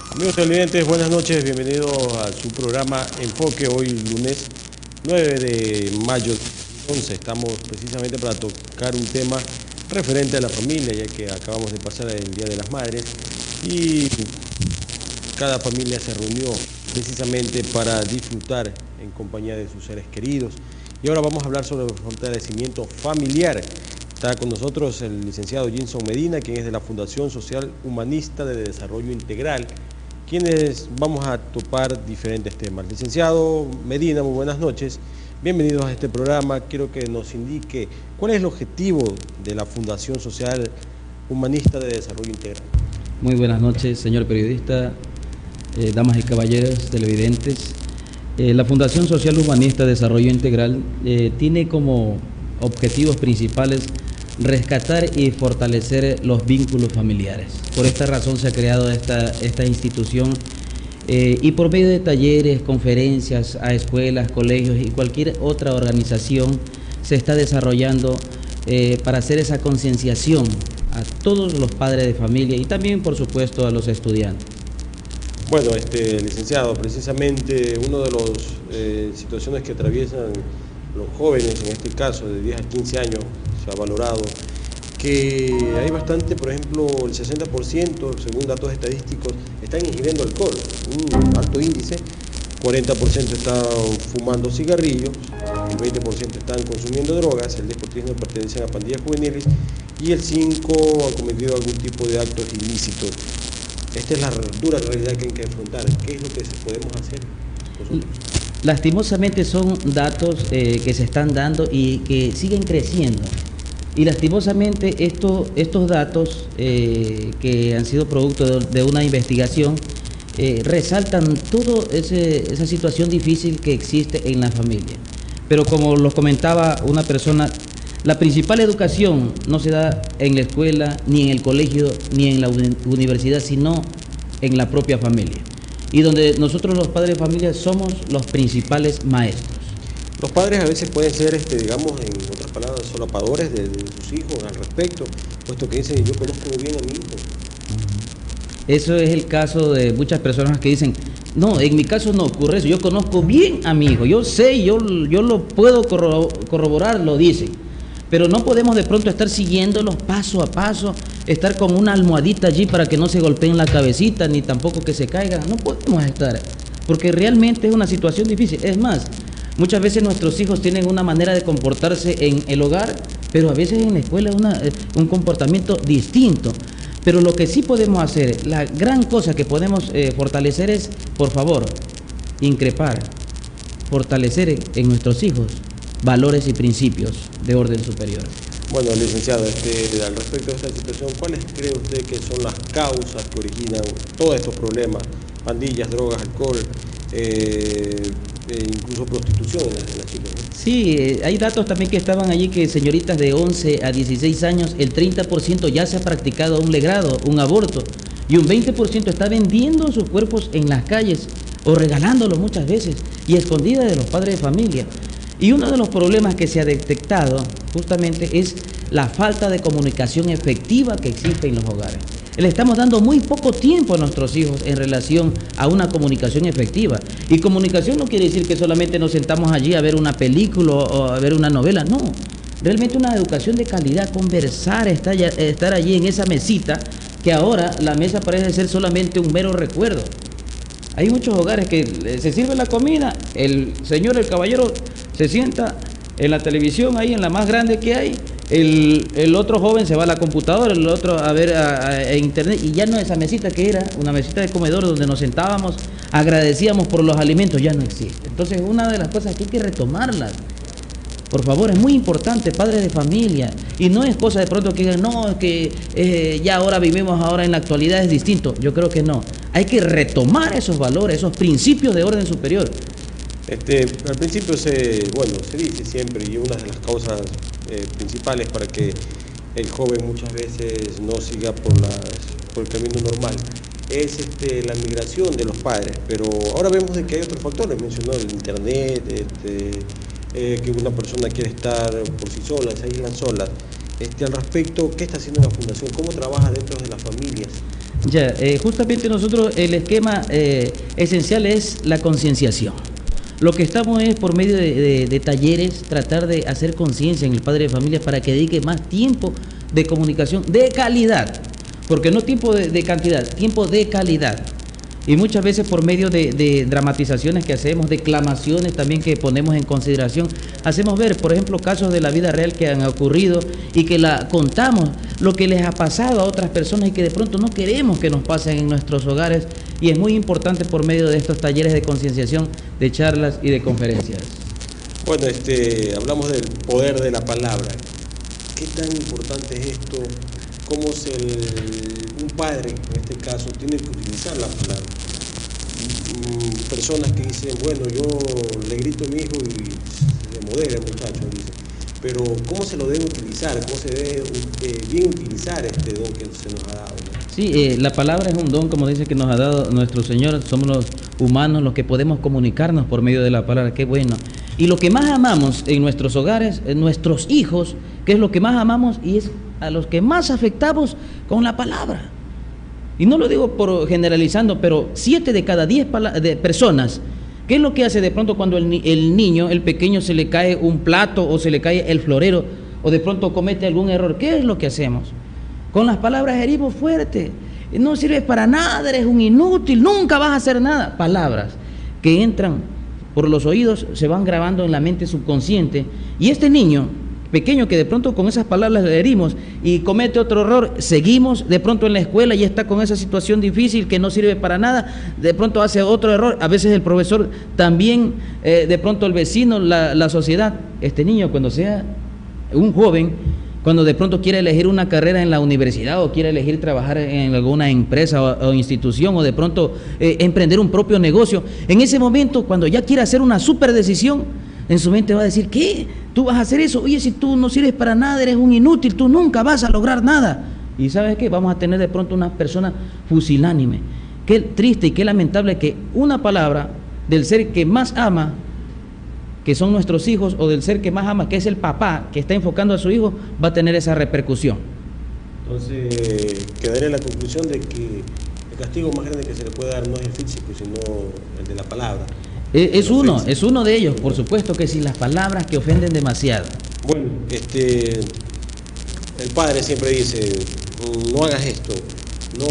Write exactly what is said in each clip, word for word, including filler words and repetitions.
Amigos televidentes, buenas noches, bienvenidos a su programa Enfoque, hoy lunes nueve de mayo de dos mil once. Estamos precisamente para tocar un tema referente a la familia, ya que acabamos de pasar el Día de las Madres y cada familia se reunió precisamente para disfrutar en compañía de sus seres queridos. Y ahora vamos a hablar sobre el fortalecimiento familiar. Está con nosotros el licenciado Jinson Medina, quien es de la Fundación Social Humanista de Desarrollo Integral, quienes vamos a topar diferentes temas. Licenciado Medina, muy buenas noches. Bienvenidos a este programa. Quiero que nos indique cuál es el objetivo de la Fundación Social Humanista de Desarrollo Integral. Muy buenas noches, señor periodista, eh, damas y caballeros televidentes. Eh, la Fundación Social Humanista de Desarrollo Integral eh, tiene como objetivos principales rescatar y fortalecer los vínculos familiares. Por esta razón se ha creado esta, esta institución eh, y por medio de talleres, conferencias a escuelas, colegios y cualquier otra organización se está desarrollando eh, para hacer esa concienciación a todos los padres de familia y también, por supuesto, a los estudiantes. Bueno, este, licenciado, precisamente una de las eh, situaciones que atraviesan los jóvenes, en este caso de diez a quince años, se ha valorado que hay bastante, por ejemplo, el sesenta por ciento, según datos estadísticos, están ingiriendo alcohol, un alto índice, cuarenta por ciento están fumando cigarrillos, el veinte por ciento están consumiendo drogas, el diez por ciento pertenecen a pandillas juveniles y el cinco por ciento ha cometido algún tipo de actos ilícitos. Esta es la dura realidad que hay que enfrentar. ¿Qué es lo que podemos hacer nosotros? Lastimosamente son datos eh, que se están dando y que siguen creciendo. Y lastimosamente esto, estos datos eh, que han sido producto de, de una investigación eh, resaltan toda esa situación difícil que existe en la familia. Pero como lo comentaba una persona, la principal educación no se da en la escuela, ni en el colegio, ni en la uni- universidad, sino en la propia familia. Y donde nosotros los padres de familia somos los principales maestros. Los padres a veces pueden ser, este, digamos, en otras palabras, solapadores de, de sus hijos al respecto, puesto que dicen, yo conozco muy bien a mi hijo. Eso es el caso de muchas personas que dicen, no, en mi caso no ocurre eso, yo conozco bien a mi hijo, yo sé, yo, yo lo puedo corro- corroborar, lo dicen. Pero no podemos de pronto estar siguiéndolos paso a paso, estar con una almohadita allí para que no se golpeen la cabecita, ni tampoco que se caigan. No podemos estar, porque realmente es una situación difícil. Es más, muchas veces nuestros hijos tienen una manera de comportarse en el hogar, pero a veces en la escuela es una, eh, un comportamiento distinto. Pero lo que sí podemos hacer, la gran cosa que podemos eh, fortalecer es, por favor, increpar, fortalecer en, en nuestros hijos valores y principios de orden superior. Bueno, licenciado, este, al respecto de esta situación, ¿cuáles cree usted que son las causas que originan todos estos problemas? Pandillas, drogas, alcohol, eh, eh, incluso prostitución en las, en las chicas, ¿no? Sí, eh, hay datos también que estaban allí que señoritas de once a dieciséis años, el treinta por ciento ya se ha practicado un legrado, un aborto, y un veinte por ciento está vendiendo sus cuerpos en las calles o regalándolos muchas veces y escondidas de los padres de familia. Y uno de los problemas que se ha detectado justamente es la falta de comunicación efectiva que existe en los hogares. Le estamos dando muy poco tiempo a nuestros hijos en relación a una comunicación efectiva. Y comunicación no quiere decir que solamente nos sentamos allí a ver una película o a ver una novela, no. Realmente una educación de calidad, conversar, estar, estar allí en esa mesita, que ahora la mesa parece ser solamente un mero recuerdo. Hay muchos hogares que se sirve la comida, el señor, el caballero, se sienta en la televisión, ahí en la más grande que hay, el, el otro joven se va a la computadora, el otro a ver a, a, a internet, y ya no esa mesita que era, una mesita de comedor donde nos sentábamos, agradecíamos por los alimentos, ya no existe. Entonces, una de las cosas que hay que retomarlas. Por favor, es muy importante, padres de familia, y no es cosa de pronto que digan, no, es que eh, ya ahora vivimos, ahora en la actualidad es distinto. Yo creo que no. Hay que retomar esos valores, esos principios de orden superior. Este, al principio se, bueno, se dice siempre, y una de las causas eh, principales para que el joven muchas veces no siga por, las, por el camino normal, es este, la migración de los padres. Pero ahora vemos de que hay otros factores, mencionó el internet, este, eh, que una persona quiere estar por sí sola, se aíslan solas. Este, al respecto, ¿qué está haciendo la Fundación? ¿Cómo trabaja dentro de las familias? Ya, eh, justamente nosotros el esquema eh, esencial es la concienciación. Lo que estamos es por medio de, de, de talleres tratar de hacer conciencia en el padre de familia para que dedique más tiempo de comunicación de calidad, porque no tiempo de, de cantidad, tiempo de calidad. Y muchas veces por medio de, de dramatizaciones que hacemos, declamaciones también que ponemos en consideración, hacemos ver, por ejemplo, casos de la vida real que han ocurrido y que la contamos, lo que les ha pasado a otras personas y que de pronto no queremos que nos pasen en nuestros hogares. Y es muy importante por medio de estos talleres de concienciación, de charlas y de conferencias. Bueno, este, hablamos del poder de la palabra. ¿Qué tan importante es esto? ¿Cómo se el, un padre, en este caso, tiene que utilizar la palabra? Personas que dicen, bueno, yo le grito a mi hijo y se modera el muchacho, dice. Pero ¿cómo se lo debe utilizar? ¿Cómo se debe eh, bien utilizar este don que se nos ha dado? Sí, eh, la palabra es un don, como dice, que nos ha dado nuestro Señor. Somos los humanos los que podemos comunicarnos por medio de la palabra. Qué bueno. Y lo que más amamos en nuestros hogares, en nuestros hijos, que es lo que más amamos y es a los que más afectamos con la palabra. Y no lo digo por generalizando, pero siete de cada diez de personas, ¿qué es lo que hace de pronto cuando el, ni el niño, el pequeño, se le cae un plato o se le cae el florero o de pronto comete algún error? ¿Qué es lo que hacemos? Con las palabras herimos fuerte. No sirves para nada, eres un inútil, nunca vas a hacer nada. Palabras que entran por los oídos, se van grabando en la mente subconsciente. Y este niño pequeño que de pronto con esas palabras le herimos y comete otro error, seguimos de pronto en la escuela y está con esa situación difícil que no sirve para nada, de pronto hace otro error, a veces el profesor también, eh, de pronto el vecino, la, la sociedad. Este niño cuando sea un joven, cuando de pronto quiere elegir una carrera en la universidad o quiere elegir trabajar en alguna empresa o, o institución o de pronto eh, emprender un propio negocio, en ese momento cuando ya quiere hacer una super decisión, en su mente va a decir, ¿qué? ¿Tú vas a hacer eso? Oye, si tú no sirves para nada, eres un inútil, tú nunca vas a lograr nada. Y ¿sabes qué? Vamos a tener de pronto una persona fusilánime. Qué triste y qué lamentable que una palabra del ser que más ama, que son nuestros hijos, o del ser que más ama, que es el papá, que está enfocando a su hijo, va a tener esa repercusión. Entonces, quedaría en la conclusión de que el castigo más grande que se le puede dar no es el físico, sino el de la palabra. Es, es uno, es uno de ellos, por supuesto que sí, las palabras que ofenden demasiado. Bueno, este, el padre siempre dice, no hagas esto, no,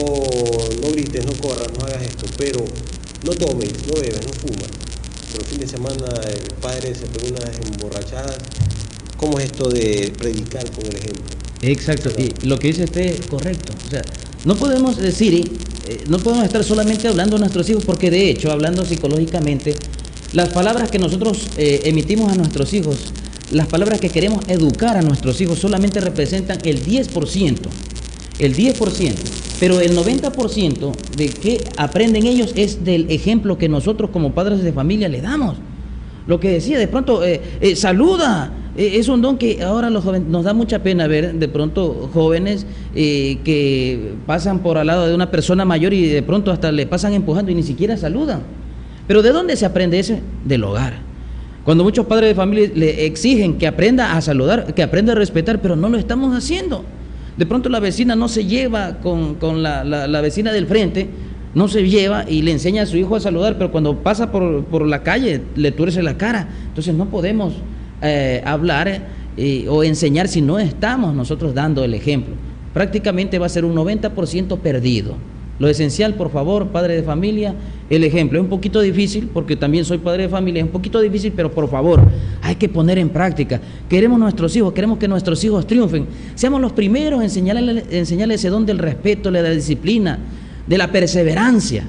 no grites, no corras, no hagas esto, pero no tomes, no bebas, no fumas. Pero el fin de semana el padre se pone unas emborrachadas. ¿Cómo es esto de predicar con el ejemplo? Exacto, y lo que dice usted es correcto. O sea, no podemos decir, eh, no podemos estar solamente hablando a nuestros hijos, porque de hecho, hablando psicológicamente, las palabras que nosotros eh, emitimos a nuestros hijos, las palabras que queremos educar a nuestros hijos solamente representan el diez por ciento, el diez por ciento, pero el noventa por ciento de que aprenden ellos es del ejemplo que nosotros como padres de familia le damos. Lo que decía, de pronto, eh, eh, saluda, eh, es un don que ahora los jóvenes, nos da mucha pena ver de pronto jóvenes eh, que pasan por al lado de una persona mayor y de pronto hasta le pasan empujando y ni siquiera saludan. Pero ¿de dónde se aprende eso? Del hogar. Cuando muchos padres de familia le exigen que aprenda a saludar, que aprenda a respetar, pero no lo estamos haciendo. De pronto la vecina no se lleva con, con la, la, la vecina del frente, no se lleva y le enseña a su hijo a saludar, pero cuando pasa por, por la calle le tuerce la cara. Entonces no podemos eh, hablar eh, o enseñar si no estamos nosotros dando el ejemplo. Prácticamente va a ser un noventa por ciento perdido. Lo esencial, por favor, padre de familia, el ejemplo. Es un poquito difícil, porque también soy padre de familia, es un poquito difícil, pero por favor, hay que poner en práctica. Queremos nuestros hijos, queremos que nuestros hijos triunfen. Seamos los primeros en enseñarles, enseñarles ese don del respeto, de la disciplina, de la perseverancia.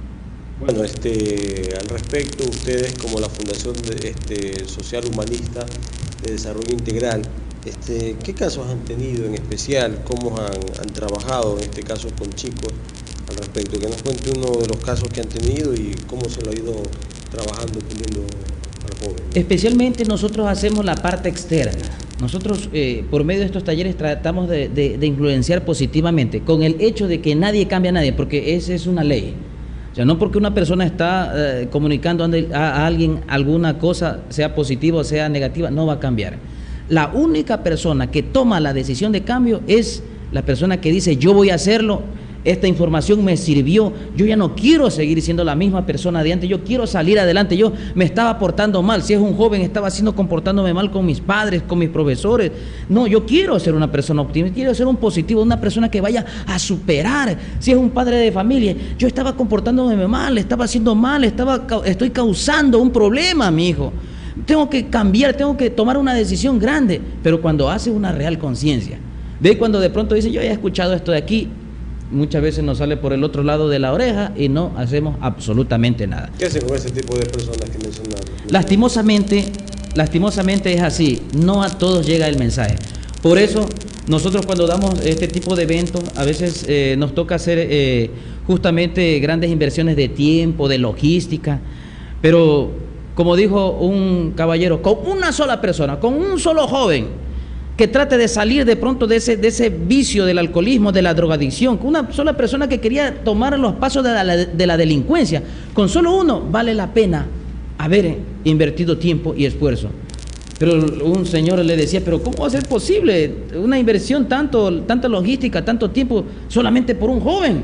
Bueno, este, al respecto, ustedes como la Fundación de, este, Social Humanista de Desarrollo Integral, este, ¿qué casos han tenido en especial? ¿Cómo han, han trabajado en este caso con chicos al respecto? Que nos cuente uno de los casos que han tenido y cómo se lo ha ido trabajando, poniendo al joven. Especialmente nosotros hacemos la parte externa. Nosotros eh, por medio de estos talleres tratamos de, de, de influenciar positivamente, con el hecho de que nadie cambia a nadie, porque esa es una ley. O sea, no porque una persona está eh, comunicando a, a alguien alguna cosa, sea positiva o sea negativa, no va a cambiar. La única persona que toma la decisión de cambio es la persona que dice yo voy a hacerlo esta información me sirvió, yo ya no quiero seguir siendo la misma persona de antes, yo quiero salir adelante, yo me estaba portando mal, si es un joven estaba haciendo comportándome mal con mis padres, con mis profesores, no, yo quiero ser una persona optimista, quiero ser un positivo, una persona que vaya a superar, si es un padre de familia, yo estaba comportándome mal, estaba haciendo mal, estaba, estoy causando un problema a mi hijo, tengo que cambiar, tengo que tomar una decisión grande, pero cuando hace una real conciencia, ve cuando de pronto dice, yo ya he escuchado esto de aquí, muchas veces nos sale por el otro lado de la oreja y no hacemos absolutamente nada. ¿Qué hacen con ese tipo de personas que mencionaron? Lastimosamente, lastimosamente es así, no a todos llega el mensaje. Por eso, nosotros cuando damos este tipo de eventos, a veces eh, nos toca hacer eh, justamente grandes inversiones de tiempo, de logística, pero como dijo un caballero, con una sola persona, con un solo joven, que trate de salir de pronto de ese, de ese vicio del alcoholismo, de la drogadicción, con una sola persona que quería tomar los pasos de la, de la delincuencia, con solo uno vale la pena haber invertido tiempo y esfuerzo. Pero un señor le decía, pero ¿cómo va a ser posible una inversión, tanto, tanta logística, tanto tiempo, solamente por un joven?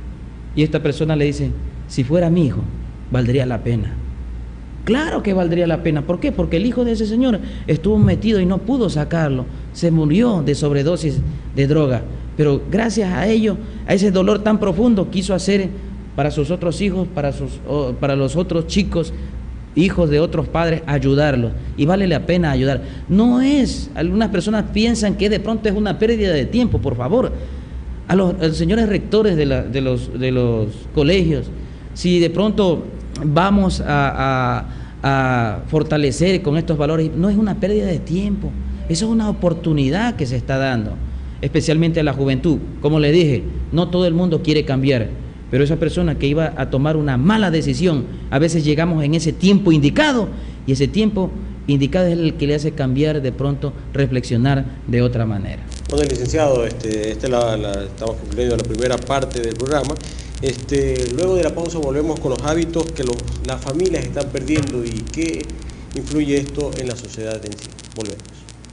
Y esta persona le dice, si fuera mi hijo, valdría la pena. Claro que valdría la pena. ¿Por qué? Porque el hijo de ese señor estuvo metido y no pudo sacarlo. Se murió de sobredosis de droga. Pero gracias a ello, a ese dolor tan profundo, quiso hacer para sus otros hijos, para, sus, para los otros chicos, hijos de otros padres, ayudarlos. Y vale la pena ayudar. No es, algunas personas piensan que de pronto es una pérdida de tiempo, por favor. A los, a los señores rectores de, la, de, los, de los colegios, si de pronto vamos a, a, a fortalecer con estos valores, no es una pérdida de tiempo, eso es una oportunidad que se está dando, especialmente a la juventud. Como le dije, no todo el mundo quiere cambiar, pero esa persona que iba a tomar una mala decisión, a veces llegamos en ese tiempo indicado, y ese tiempo indicado es el que le hace cambiar, de pronto reflexionar de otra manera. Bueno, licenciado, este, este la, la, estamos concluyendo la primera parte del programa. Este, luego de la pausa volvemos con los hábitos que los, las familias están perdiendo y qué influye esto en la sociedad en sí. Volvemos.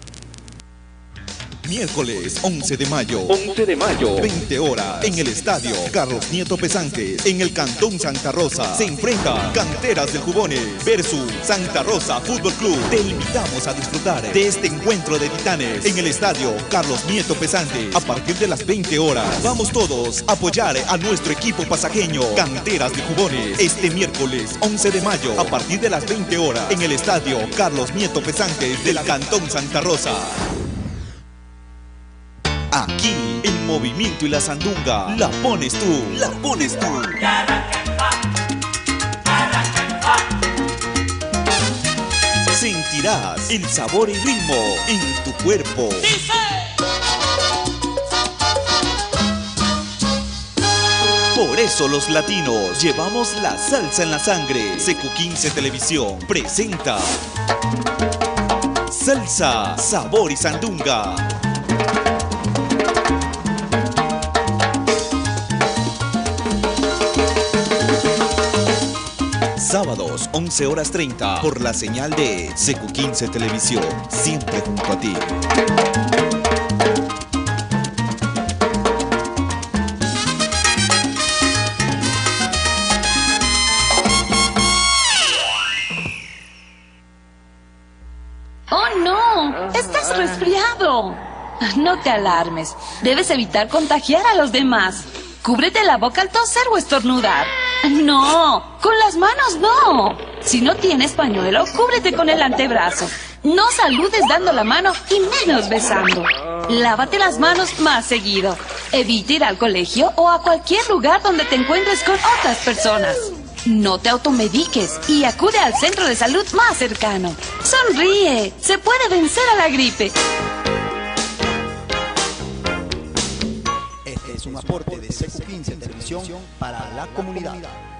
Miércoles once de mayo, once de mayo, veinte horas, en el estadio Carlos Nieto Pesantes, en el Cantón Santa Rosa, se enfrentan Canteras del Jubones versus Santa Rosa Fútbol Club. Te invitamos a disfrutar de este encuentro de titanes en el estadio Carlos Nieto Pesantes a partir de las veinte horas. Vamos todos a apoyar a nuestro equipo pasajeño, Canteras del Jubones, este miércoles once de mayo a partir de las veinte horas en el estadio Carlos Nieto Pesantes del Cantón Santa Rosa. Aquí, el movimiento y la sandunga, la pones tú, la pones tú. Sentirás el sabor y ritmo en tu cuerpo. Por eso los latinos llevamos la salsa en la sangre. C Q quince Televisión presenta Salsa, Sabor y Sandunga. Sábados, once horas treinta, por la señal de C Q quince Televisión, siempre junto a ti. ¡Oh, no! ¡Estás resfriado! No te alarmes. Debes evitar contagiar a los demás. Cúbrete la boca al toser o estornudar. No, con las manos no. Si no tienes pañuelo, cúbrete con el antebrazo. No saludes dando la mano y menos besando. Lávate las manos más seguido. Evita ir al colegio o a cualquier lugar donde te encuentres con otras personas. No te automediques y acude al centro de salud más cercano. Sonríe, se puede vencer a la gripe. Este es un aporte de C Q quince Televisión para la comunidad.